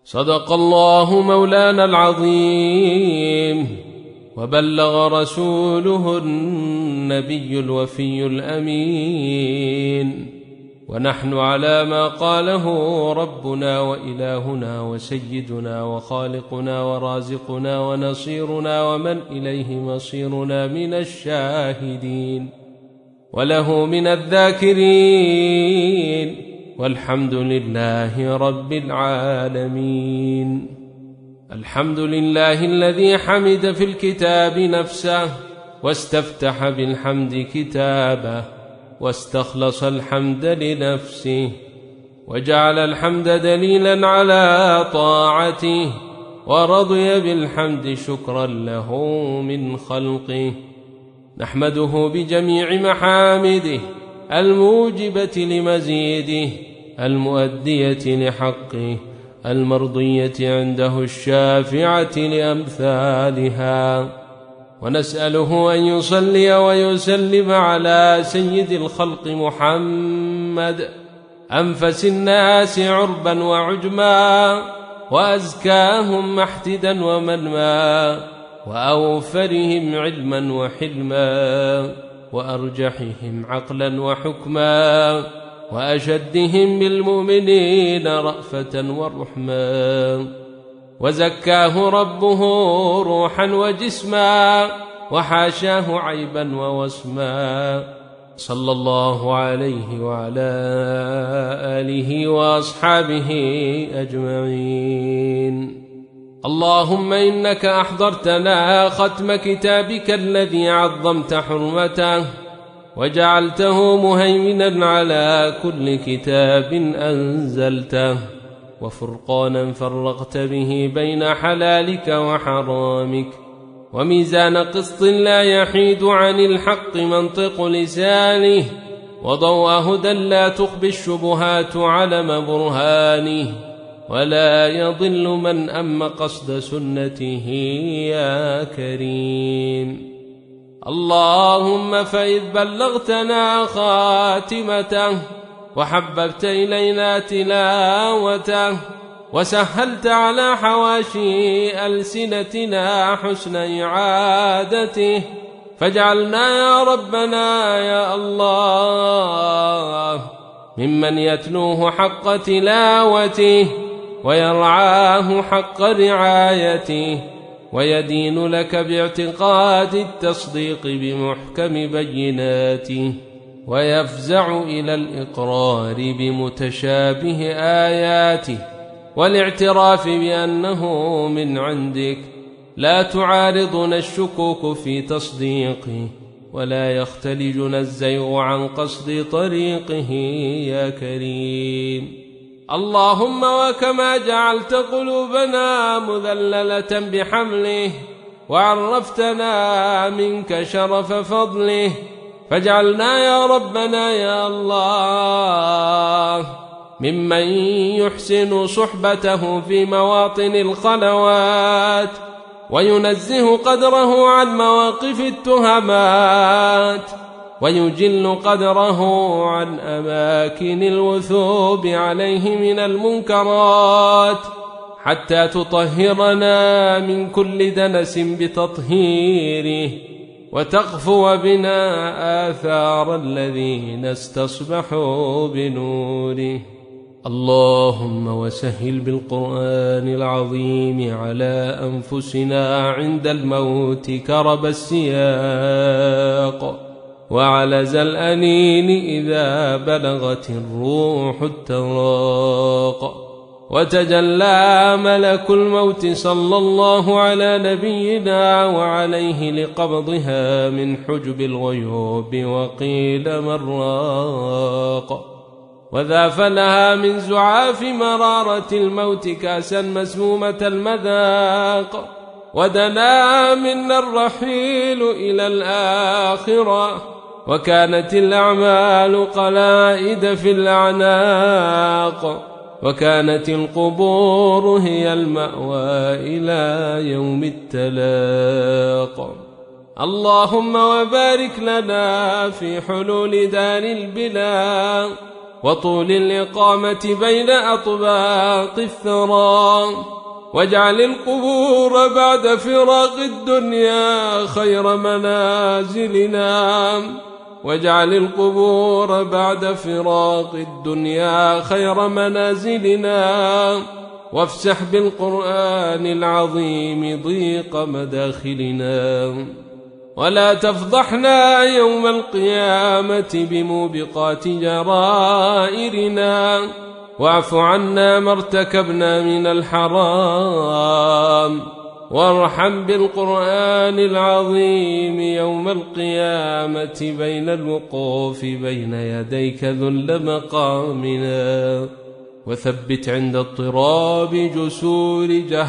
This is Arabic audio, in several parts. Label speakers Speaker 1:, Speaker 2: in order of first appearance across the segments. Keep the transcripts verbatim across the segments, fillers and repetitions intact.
Speaker 1: صدق الله مولانا العظيم، وبلغ رسوله النبي الوفي الأمين، ونحن على ما قاله ربنا وإلهنا وسيدنا وخالقنا ورازقنا ونصيرنا ومن إليه مصيرنا من الشاهدين، وله من الذاكرين، والحمد لله رب العالمين. الحمد لله الذي حمد في الكتاب نفسه، واستفتح بالحمد كتابه، واستخلص الحمد لنفسه، وجعل الحمد دليلا على طاعته، ورضي بالحمد شكرا له من خلقه. نحمده بجميع محامده الموجبة لمزيده، المؤدية لحقه، المرضية عنده الشافعة لأمثالها. ونسأله أن يصلي ويسلم على سيد الخلق محمد، أنفس الناس عربا وعجما، وأزكاهم محتدا ومنما، وأوفرهم علما وحلما، وأرجحهم عقلا وحكما، وأشدهم بالمؤمنين رأفة ورحما. وزكاه ربه روحا وجسما، وحاشاه عيبا ووسما. صلى الله عليه وعلى آله وأصحابه أجمعين. اللهم إنك أحضرتنا ختم كتابك الذي عظمت حرمته، وجعلته مهيمنا على كل كتاب أنزلته، وفرقانا فرقت به بين حلالك وحرامك، وميزان قسط لا يحيد عن الحق منطق لسانه، وضوء هدى لا تخبي الشبهات علم برهانه، ولا يضل من أم قصد سنته يا كريم. اللهم فإذ بلغتنا خاتمته، وحببت إلينا تلاوته، وسهلت على حواشي ألسنتنا حسن إعادته، فاجعلنا يا ربنا يا الله ممن يتلوه حق تلاوته، ويرعاه حق رعايته، ويدين لك باعتقاد التصديق بمحكم بيناته، ويفزع إلى الإقرار بمتشابه آياته، والاعتراف بأنه من عندك، لا تعارضنا الشكوك في تصديقه، ولا يختلجنا الزيغ عن قصد طريقه يا كريم. اللهم وكما جعلت قلوبنا مذللة بحمله، وعرفتنا منك شرف فضله، فاجعلنا يا ربنا يا الله ممن يحسن صحبته في مواطن الخلوات، وينزه قدره عن مواقف التهمات، ويجل قدره عن أماكن الوثوب عليه من المنكرات، حتى تطهرنا من كل دنس بتطهيره، وتغفو بنا آثار الذين استصبحوا بنوره. اللهم وسهل بالقرآن العظيم على أنفسنا عند الموت كرب السياق، وعلز الأنين إذا بلغت الروح التراق، وتجلى ملك الموت صلى الله على نبينا وعليه لقبضها من حجب الغيوب، وقيل من راق، وذاف لها من زعاف مرارة الموت كاسا مسمومة المذاق، ودنا منا الرحيل إلى الآخرة، وكانت الأعمال قلائد في الأعناق، وكانت القبور هي المأوى إلى يوم التلاق. اللهم وبارك لنا في حلول دار البلا، وطول الإقامة بين أطباق الثرى، واجعل القبور بعد فراق الدنيا خير منازلنا، واجعل القبور بعد فراق الدنيا خير منازلنا، وافسح بالقرآن العظيم ضيق مداخلنا، ولا تفضحنا يوم القيامة بموبقات جرائرنا، واعف عنا ما ارتكبنا من الحرام، وارحم بالقرآن العظيم يوم القيامة بين الوقوف بين يديك ذل مقامنا، وثبت عند اضطراب جسور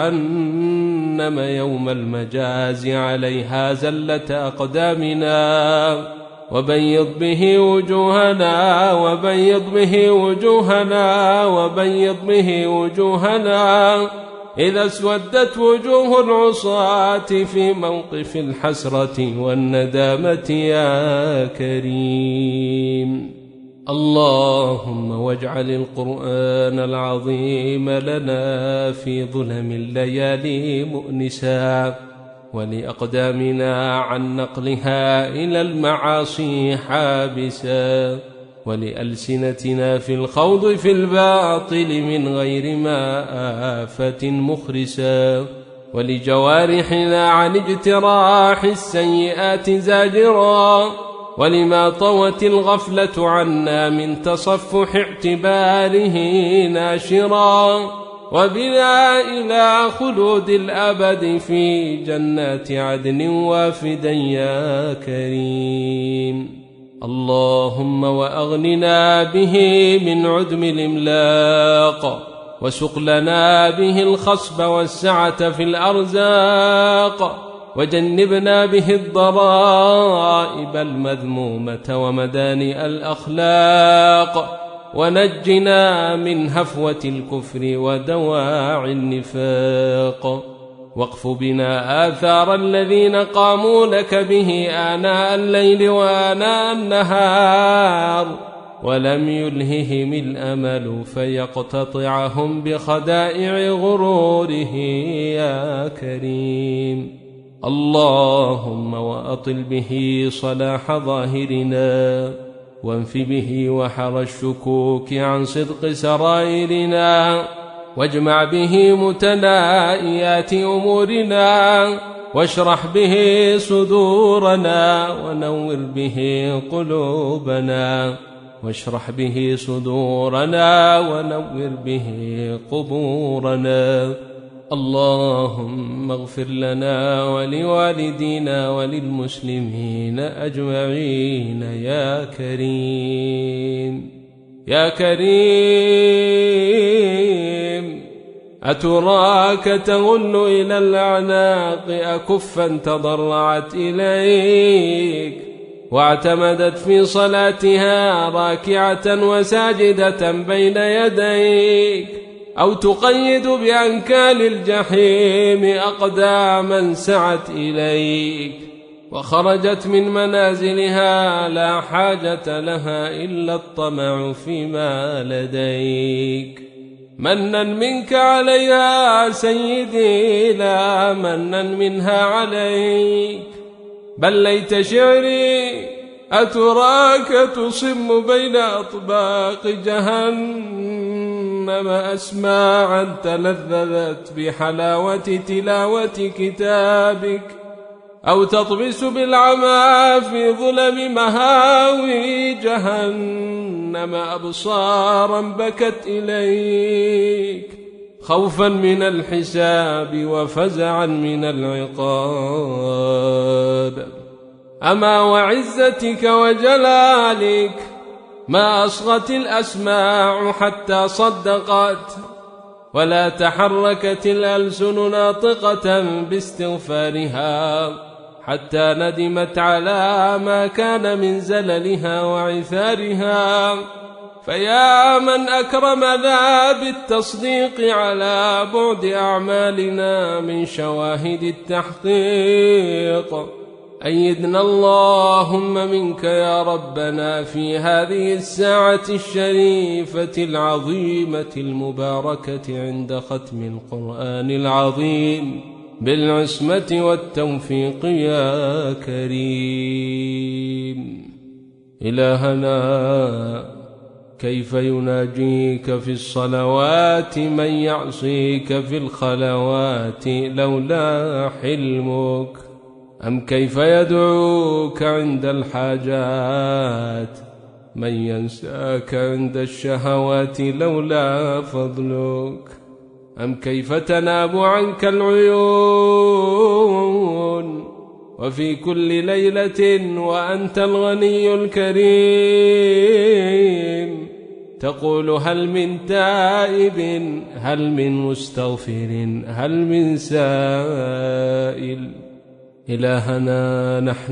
Speaker 1: جهنم يوم المجاز عليها زلة أقدامنا، وبيض به وجوهنا وبيض به وجوهنا وبيض به وجوهنا إذا اسودت وجوه العصاة في موقف الحسرة والندامة يا كريم. اللهم واجعل القرآن العظيم لنا في ظلم الليالي مؤنسا، ولأقدامنا عن نقلها إلى المعاصي حابسا، ولألسنتنا في الخوض في الباطل من غير ما آفة مخرسا، ولجوارحنا عن اجتراح السيئات زاجرا، ولما طوت الغفلة عنا من تصفح اعتباره ناشرا، وبنا إلى خلود الأبد في جنات عدن وافدا يا كريم. اللهم وأغننا به من عدم الإملاق، وسق لنا به الخصب والسعة في الأرزاق، وجنبنا به الضرائب المذمومة ومدانئ الأخلاق، ونجنا من هفوة الكفر ودواعي النفاق، واقف بنا آثار الذين قاموا لك به آناء الليل وآناء النهار، ولم يلههم الأمل فيقتطعهم بخدائع غروره يا كريم. اللهم وأطل به صلاح ظاهرنا، وانف به وحر الشكوك عن صدق سرائرنا، واجمع به متنائيات أمورنا، واشرح به صدورنا، ونور به قلوبنا، واشرح به صدورنا، ونور به قبورنا. اللهم اغفر لنا ولوالدينا وللمسلمين أجمعين يا كريم يا كريم. أتراك تغل إلى الأعناق أكفا تضرعت إليك، واعتمدت في صلاتها راكعة وساجدة بين يديك، أو تقيد بأنكال الجحيم أقداما سعت إليك، وخرجت من منازلها لا حاجة لها إلا الطمع فيما لديك. منا منك عليها سيدي لا منا منها عليك، بل ليت شعري أتراك تصم بين أطباق جهنم أسماعا تلذذت بحلاوة تلاوة كتابك، أو تطبس بالعمى في ظلم مهاوي جهنم أبصارا بكت إليك، خوفا من الحساب وفزعا من العقاب. أما وعزتك وجلالك ما أصغت الأسماع حتى صدقت، ولا تحركت الألسن ناطقة باستغفارها حتى ندمت على ما كان من زللها وعثارها. فيا من أكرمنا بالتصديق على بعد أعمالنا من شواهد التحقيق، أيدنا اللهم منك يا ربنا في هذه الساعة الشريفة العظيمة المباركة عند ختم القرآن العظيم بالعصمة والتوفيق يا كريم. إلهنا كيف يناجيك في الصلوات من يعصيك في الخلوات لولا حلمك؟ أم كيف يدعوك عند الحاجات من ينساك عند الشهوات لولا فضلك؟ أم كيف تناب عنك العيون وفي كل ليلة وأنت الغني الكريم تقول هل من تائب هل من مستغفر هل من سائل؟ إلهنا نحن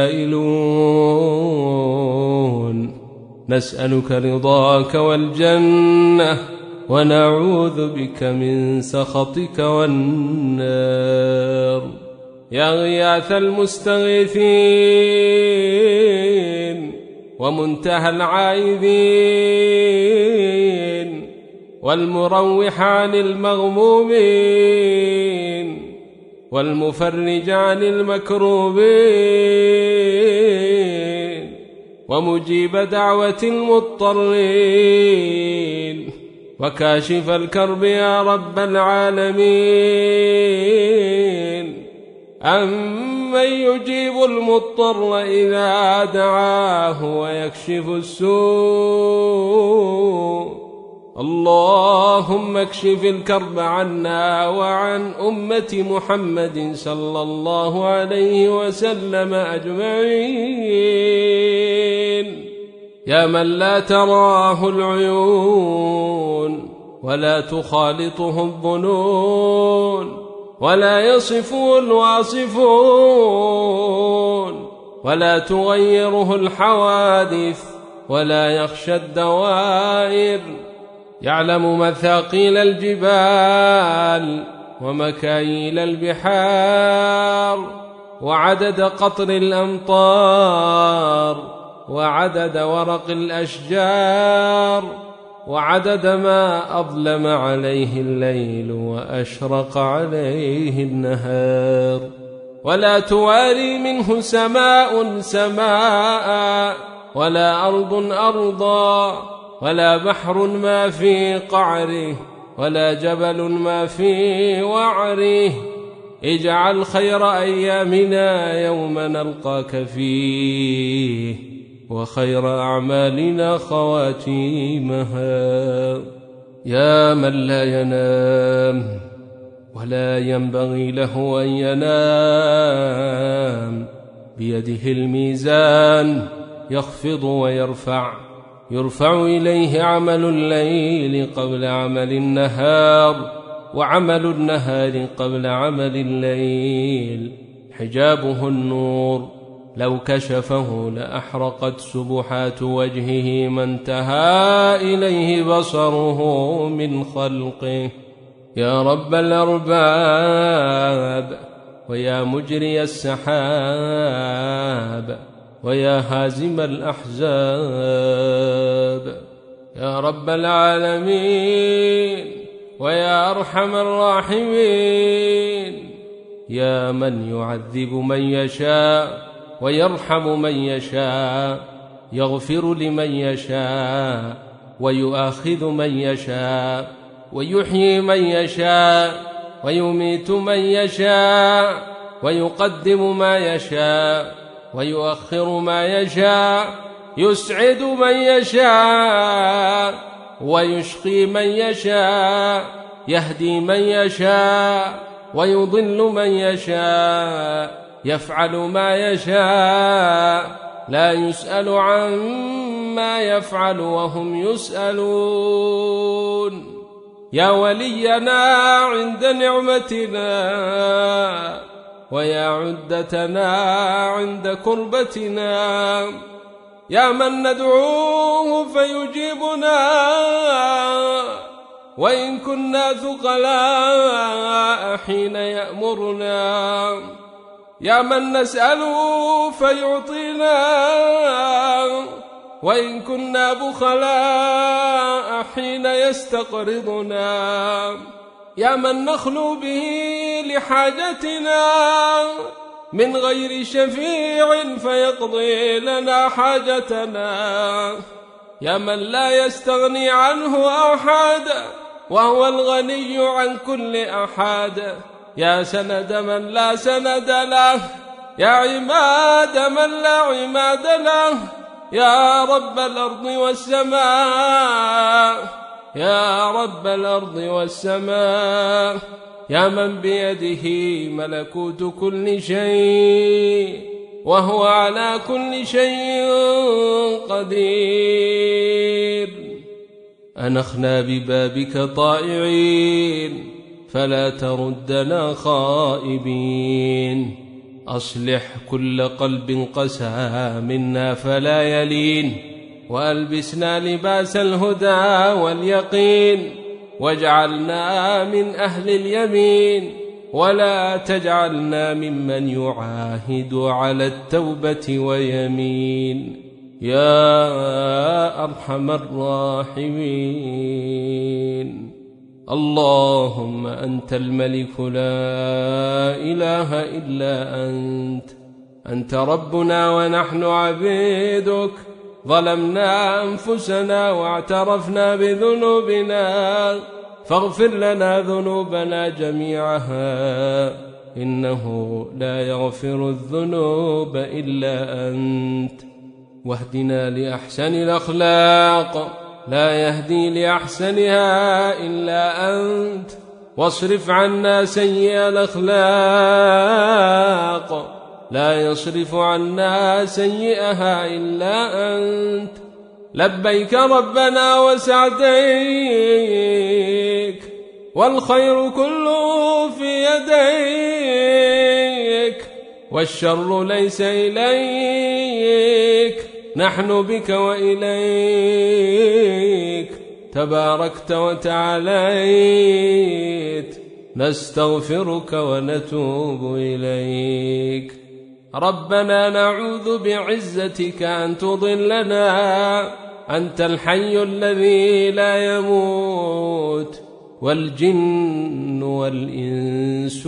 Speaker 1: السائلون نسألك رضاك والجنة ونعوذ بك من سخطك والنار. يا غياث المستغيثين ومنتهى العائذين والمروح عن المغمومين والمفرج عن المكروبين ومجيب دعوة المضطرين وكاشف الكرب يا رب العالمين. أمن يجيب المضطر إذا دعاه ويكشف السوء؟ اللهم اكشف الكرب عنا وعن أمة محمد صلى الله عليه وسلم أجمعين. يا من لا تراه العيون ولا تخالطه الظنون ولا يصفه الواصفون ولا تغيره الحوادث ولا يخشى الدوائر، يعلم مثاقيل الجبال ومكاييل البحار وعدد قطر الأمطار وعدد ورق الأشجار وعدد ما أظلم عليه الليل وأشرق عليه النهار، ولا تواري منه سماء سماء ولا أرض أرضا ولا بحر ما في قعره ولا جبل ما في وعره. اجعل خير أيامنا يوم نلقاك فيه وخير أعمالنا خواتيمها. يا من لا ينام ولا ينبغي له أن ينام، بيده الميزان يخفض ويرفع، يرفع إليه عمل الليل قبل عمل النهار وعمل النهار قبل عمل الليل. حجابه النور، لو كشفه لأحرقت سبحات وجهه ما انتهى إليه بصره من خلقه. يا رب الأرباب ويا مجري السحاب ويا هازم الأحزاب، يا رب العالمين ويا أرحم الراحمين، يا من يعذب من يشاء ويرحم من يشاء، يغفر لمن يشاء ويؤاخذ من يشاء، ويحيي من يشاء ويميت من يشاء، ويقدم ما يشاء ويؤخر ما يشاء، يسعد من يشاء ويشقي من يشاء، يهدي من يشاء ويضل من يشاء، يفعل ما يشاء، لا يسأل عما يفعل وهم يسألون. يا ولينا عند نعمتنا ويا عدتنا عند كربتنا، يا من ندعوه فيجيبنا وإن كنا ثقلاء حين يأمرنا، يا من نسأله فيعطينا وإن كنا بخلاء حين يستقرضنا، يا من نخلو به لحاجتنا من غير شفيع فيقضي لنا حاجتنا، يا من لا يستغني عنه أحد وهو الغني عن كل أحد، يا سند من لا سند له، يا عماد من لا عماد له، يا رب الأرض والسماء، يا رب الأرض والسماء، يا من بيده ملكوت كل شيء وهو على كل شيء قدير. أنخنا ببابك طائعين فلا تردنا خائبين، أصلح كل قلب قسى منا فلا يلين، وألبسنا لباس الهدى واليقين، واجعلنا من أهل اليمين، ولا تجعلنا ممن يعاهد على التوبة ويمين، يا أرحم الراحمين. اللهم أنت الملك لا إله إلا أنت، أنت ربنا ونحن عبيدك، ظلمنا أنفسنا واعترفنا بذنوبنا، فاغفر لنا ذنوبنا جميعها، إنه لا يغفر الذنوب إلا أنت، واهدنا لأحسن الأخلاق لا يهدي لأحسنها إلا أنت، واصرف عنا سيئ الأخلاق لا يصرف عنا سيئها إلا أنت. لبيك ربنا وسعديك، والخير كله في يديك، والشر ليس إليك، نحن بك وإليك، تباركت وتعاليت، نستغفرك ونتوب إليك. ربنا نعوذ بعزتك أن تضلنا، أنت الحي الذي لا يموت، والجن والإنس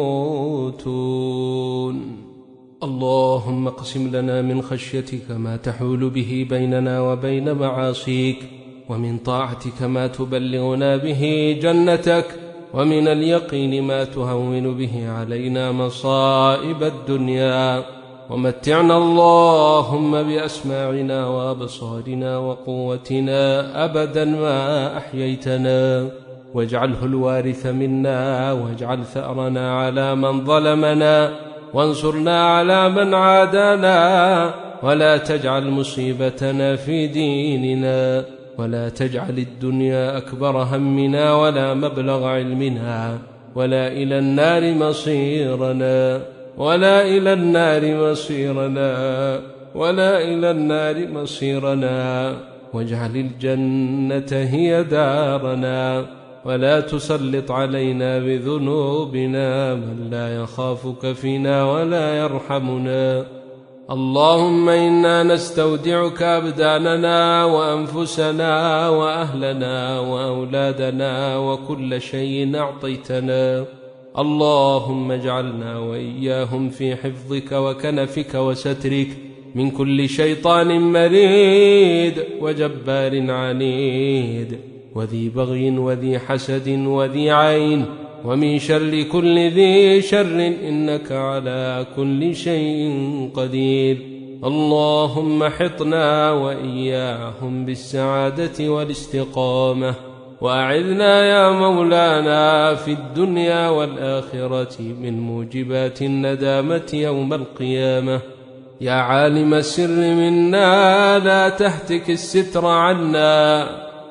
Speaker 1: يموتون. اللهم اقسم لنا من خشيتك ما تحول به بيننا وبين معاصيك، ومن طاعتك ما تبلغنا به جنتك، ومن اليقين ما تهون به علينا مصائب الدنيا، ومتعنا اللهم بأسماعنا وأبصارنا وقوتنا أبدا ما أحييتنا، واجعله الوارث منا، واجعل ثأرنا على من ظلمنا، وانصرنا على من عادانا، ولا تجعل مصيبتنا في ديننا، ولا تجعل الدنيا أكبر همنا ولا مبلغ علمنا، ولا إلى النار مصيرنا، ولا إلى النار مصيرنا، ولا إلى النار مصيرنا، واجعل الجنة هي دارنا، ولا تسلط علينا بذنوبنا من لا يخافك فينا ولا يرحمنا. اللهم إنا نستودعك أبداننا وأنفسنا وأهلنا وأولادنا وكل شيء أعطيتنا، اللهم اجعلنا وإياهم في حفظك وكنفك وسترك من كل شيطان مريد وجبار عنيد وذي بغي وذي حسد وذي عين، ومن شر كل ذي شر، إنك على كل شيء قدير. اللهم حطنا وإياهم بالسعادة والاستقامة، وأعذنا يا مولانا في الدنيا والآخرة من موجبات الندامة يوم القيامة. يا عالم السر منا لا تهتك الستر عنا،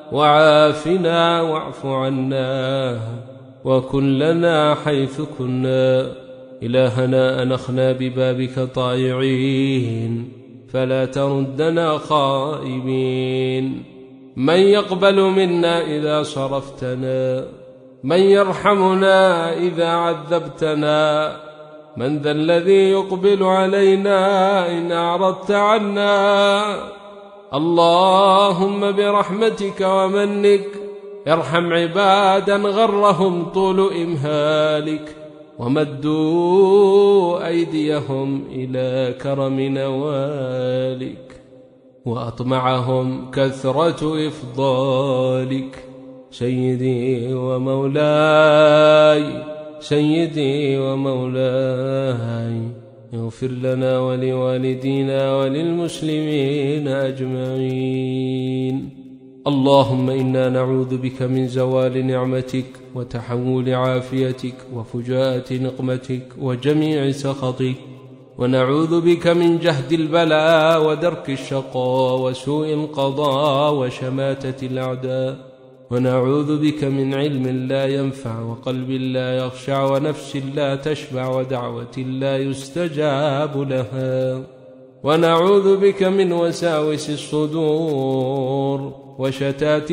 Speaker 1: وعافنا واعف عنا، وكن لنا حيث كنا. إلهنا أنخنا ببابك طائعين فلا تردنا خائبين. من يقبل منا إذا صرفتنا؟ من يرحمنا إذا عذبتنا؟ من ذا الذي يقبل علينا إن أعرضت عنا؟ اللهم برحمتك ومنك ارحم عبادا غرهم طول إمهالك ومدوا أيديهم إلى كرم نوالك وأطمعهم كثرة إفضالك. سيدي ومولاي سيدي ومولاي اغفر لنا ولوالدينا وللمسلمين أجمعين. اللهم إنا نعوذ بك من زوال نعمتك وتحول عافيتك وفجاءة نقمتك وجميع سخطك، ونعوذ بك من جهد البلاء ودرك الشقاء وسوء القضاء وشماتة الأعداء، ونعوذ بك من علم لا ينفع وقلب لا يخشع ونفس لا تشبع ودعوة لا يستجاب لها، ونعوذ بك من وساوس الصدور وشتات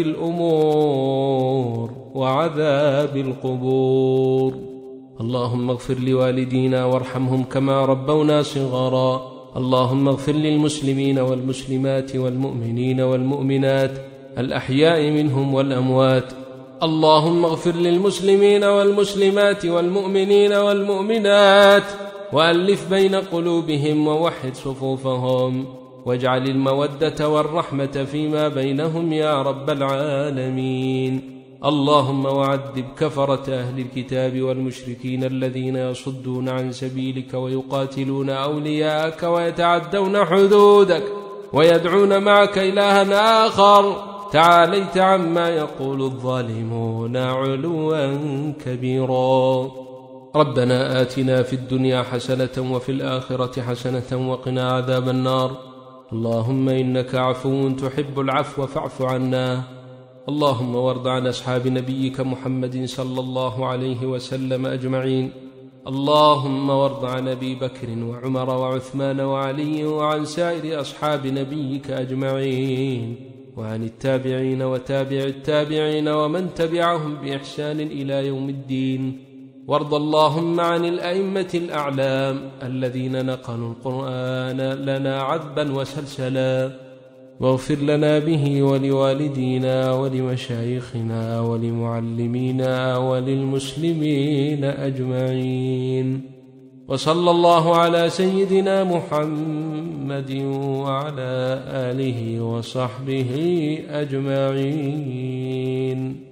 Speaker 1: الأمور وعذاب القبور. اللهم اغفر لوالدينا وارحمهم كما ربونا صغارا. اللهم اغفر للمسلمين والمسلمات والمؤمنين والمؤمنات الأحياء منهم والأموات. اللهم اغفر للمسلمين والمسلمات والمؤمنين والمؤمنات وألف بين قلوبهم ووحد صفوفهم، واجعل المودة والرحمة فيما بينهم يا رب العالمين. اللهم وعذب كفرة أهل الكتاب والمشركين الذين يصدون عن سبيلك ويقاتلون أولياءك ويتعدون حدودك ويدعون معك إلها آخر تعاليت عما يقول الظالمون علوا كبيرا. ربنا آتنا في الدنيا حسنة وفي الآخرة حسنة وقنا عذاب النار. اللهم إنك عفو تحب العفو فاعف عنا. اللهم وارض عن أصحاب نبيك محمد صلى الله عليه وسلم أجمعين. اللهم وارض عن أبي بكر وعمر وعثمان وعلي وعن سائر أصحاب نبيك أجمعين، وعن التابعين وتابع التابعين ومن تبعهم بإحسان إلى يوم الدين. وارض اللهم عن الأئمة الأعلام الذين نقلوا القرآن لنا عذبا وسلسلا، واغفر لنا به ولوالدينا ولمشايخنا ولمعلمينا وللمسلمين أجمعين. وصلى الله على سيدنا محمد وعلى آله وصحبه أجمعين.